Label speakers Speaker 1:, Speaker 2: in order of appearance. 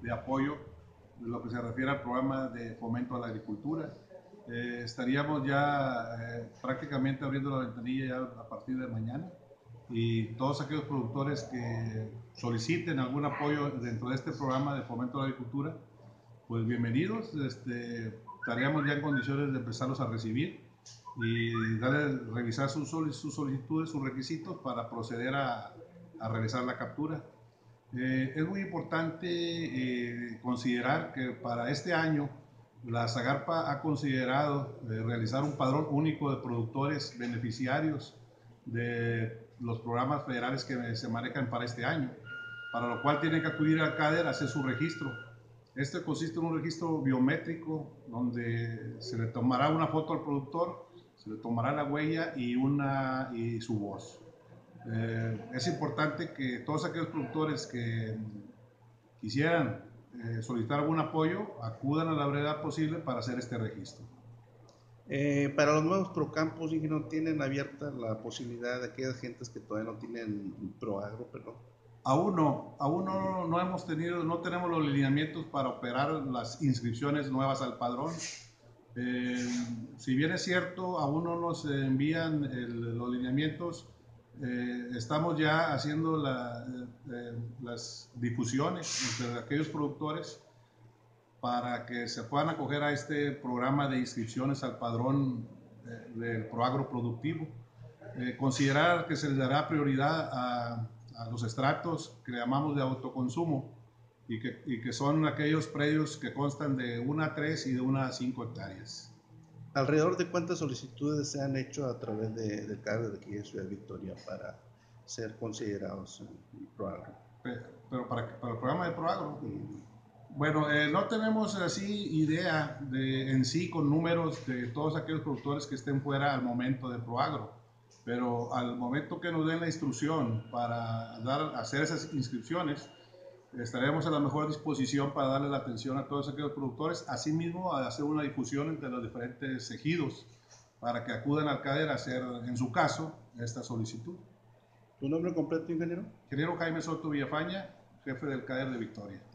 Speaker 1: de apoyo de lo que se refiere al programa de fomento a la agricultura. Estaríamos ya prácticamente abriendo la ventanilla ya a partir de mañana, y todos aquellos productores que soliciten algún apoyo dentro de este programa de fomento a la agricultura, pues bienvenidos. Estaríamos ya en condiciones de empezarlos a recibir y revisar sus solicitudes, sus requisitos para proceder a realizar la captura. Es muy importante considerar que para este año la Zagarpa ha considerado realizar un padrón único de productores beneficiarios de los programas federales que se manejan para este año, para lo cual tienen que acudir al CADER a hacer su registro. Este consiste en un registro biométrico donde se le tomará una foto al productor, se le tomará la huella y su voz. Es importante que todos aquellos productores que quisieran solicitar algún apoyo acudan a la brevedad posible para hacer este registro.
Speaker 2: Para los nuevos procampos, ingeniero, ¿tienen abierta la posibilidad de aquellas gentes que todavía no tienen Proagro, perdón?
Speaker 1: Aún no hemos tenido, no tenemos los lineamientos para operar las inscripciones nuevas al padrón. Si bien es cierto, aún no nos envían los lineamientos, estamos ya haciendo las difusiones entre aquellos productores para que se puedan acoger a este programa de inscripciones al padrón del Proagro productivo. Considerar que se les dará prioridad a los estratos que llamamos de autoconsumo y que son aquellos predios que constan de 1 a 3 y de 1 a 5 hectáreas.
Speaker 2: ¿Alrededor de cuántas solicitudes se han hecho a través del CADER de aquí de Ciudad Victoria para ser considerados en Proagro?
Speaker 1: Pero para el programa de Proagro, bueno, no tenemos así idea en sí con números de todos aquellos productores que estén fuera al momento de Proagro, pero al momento que nos den la instrucción para hacer esas inscripciones, estaremos a la mejor disposición para darle la atención a todos aquellos productores, asimismo a hacer una difusión entre los diferentes ejidos para que acudan al CADER a hacer, en su caso, esta solicitud.
Speaker 2: ¿Tu nombre completo, ingeniero?
Speaker 1: Ingeniero Jaime Soto Villafaña, jefe del CADER de Victoria.